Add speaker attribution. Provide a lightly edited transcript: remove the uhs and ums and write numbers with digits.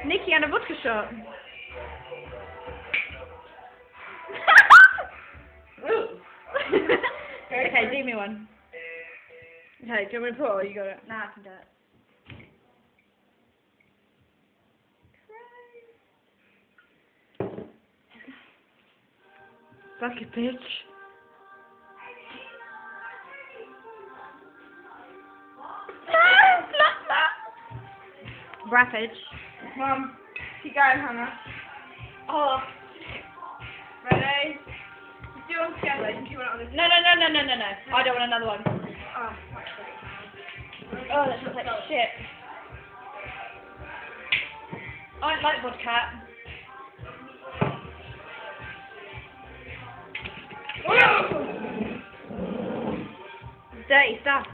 Speaker 1: Nikki and a vodka shot. Okay, do me one. Okay, do you want me to pour or you got it?
Speaker 2: Nah, I can do it.
Speaker 1: Fuck it, bitch. Rapid.
Speaker 2: Mum, keep going, Hannah.
Speaker 1: Oh.
Speaker 2: Ready? Do one together. Do you want it on this?
Speaker 1: No. I don't want another one.
Speaker 2: Oh,
Speaker 1: Oh, that smells like shit. I don't like vodka. Dirty stuff.